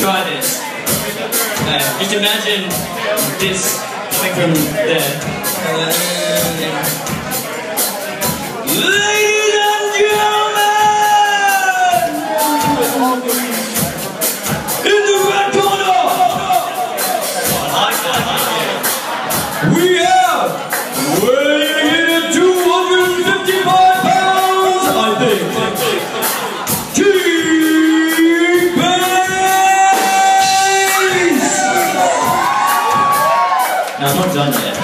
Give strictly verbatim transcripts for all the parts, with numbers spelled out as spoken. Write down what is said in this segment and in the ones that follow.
try this. Uh, just imagine this coming from there. Uh, Ladies and gentlemen, in the red corner, we have weighing in at two hundred fifty-five pounds, I think. I'm not done yet.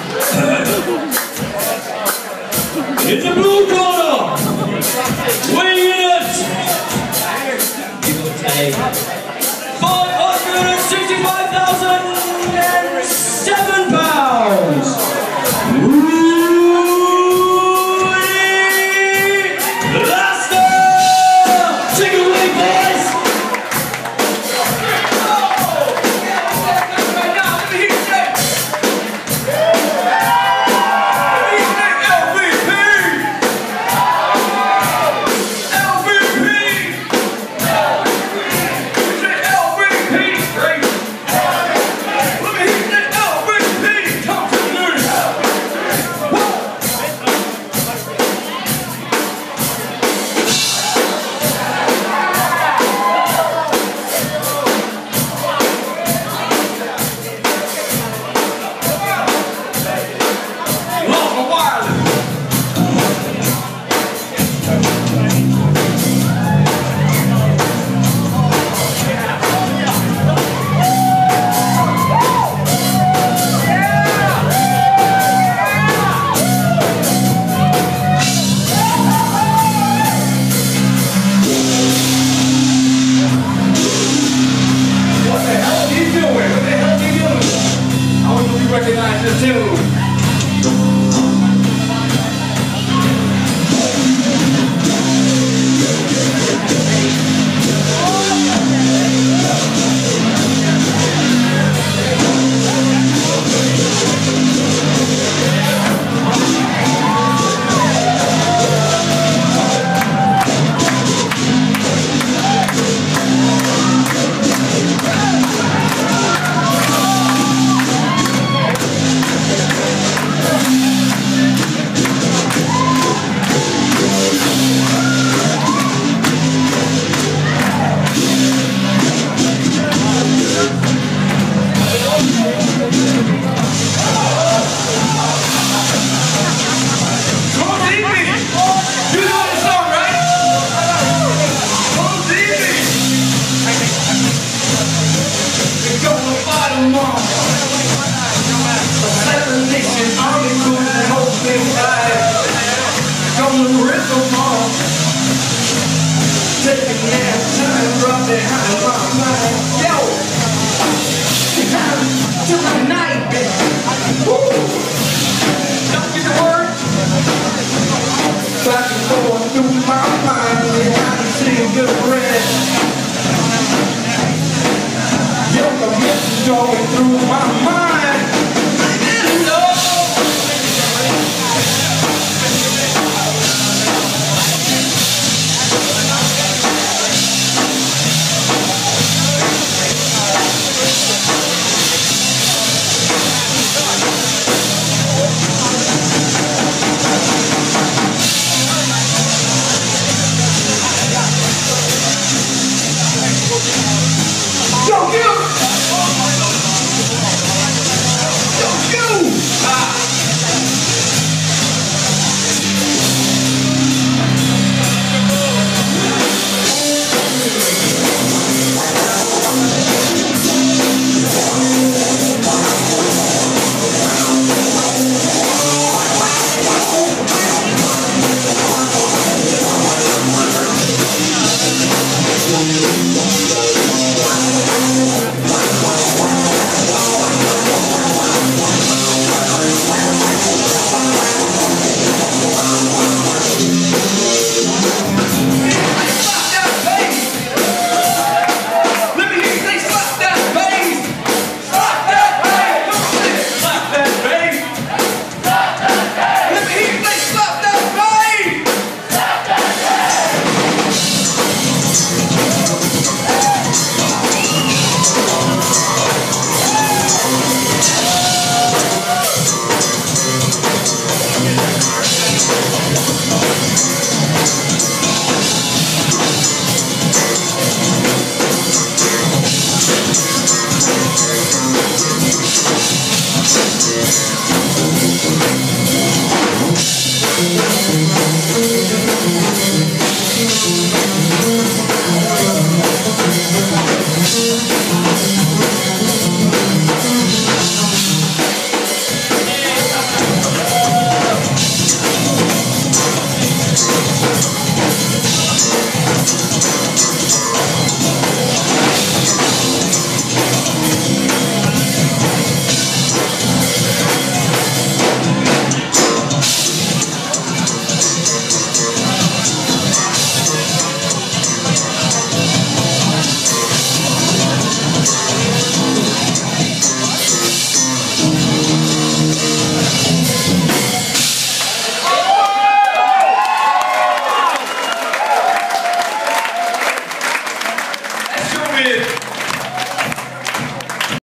In the blue corner, weighing in at give or take five hundred sixty-five thousand seven pounds. Take it away, boys! Recognize the tune. Going through my mind, I didn't know. Go get